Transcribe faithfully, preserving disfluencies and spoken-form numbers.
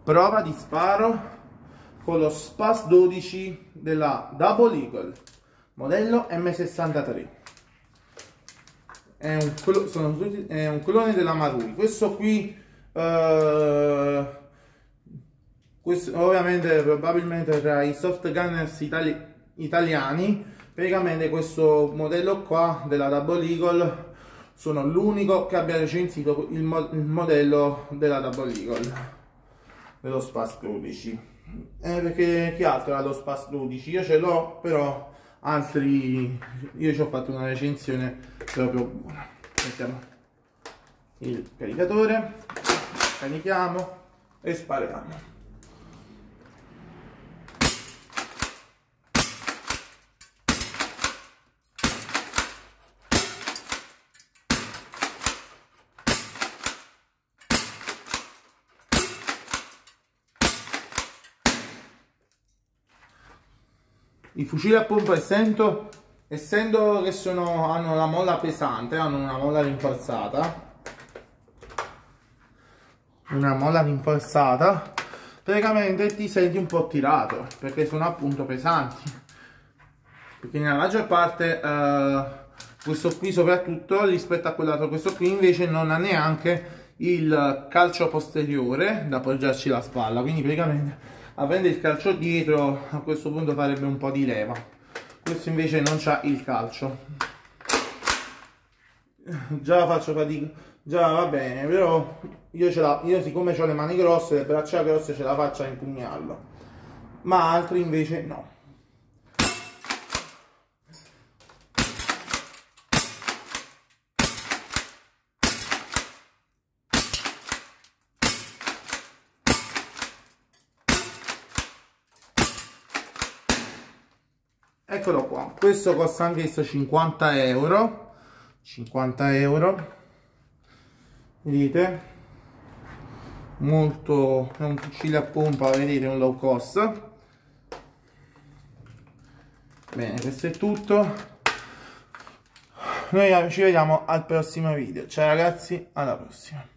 prova di sparo con lo Spas dodici della Double Eagle, modello M sessantatré. È un, sono tutti, è un clone della Marui. Questo qui, uh, questo, ovviamente, probabilmente tra i soft gunners itali italiani, praticamente questo modello qua della Double Eagle sono l'unico che abbia recensito il, mo il modello della Double Eagle, dello Spas dodici. Eh, perché chi altro ha lo Spas dodici? Io ce l'ho, però altri, io ci ho fatto una recensione proprio buona. Mettiamo il caricatore, carichiamo e spariamo. I fucili a pompa, essendo, essendo che sono, hanno la molla pesante, hanno una molla rinforzata, una molla rinforzata, praticamente ti senti un po' tirato, perché sono appunto pesanti. Perché nella maggior parte, eh, questo qui soprattutto, rispetto a quell'altro, questo qui invece non ha neanche il calcio posteriore da appoggiarci la spalla, quindi praticamente avendo il calcio dietro a questo punto farebbe un po' di leva. Questo invece non c'ha il calcio. Già faccio fatica, già va bene, però io, ce la, io siccome ho le mani grosse, le braccia grosse, ce la faccio a impugnarlo, ma altri invece no. Eccolo qua, questo costa anche questo cinquanta euro, cinquanta euro, vedete, molto, è un fucile a pompa, vedete, un low cost. Bene, questo è tutto, noi ci vediamo al prossimo video, ciao ragazzi, alla prossima.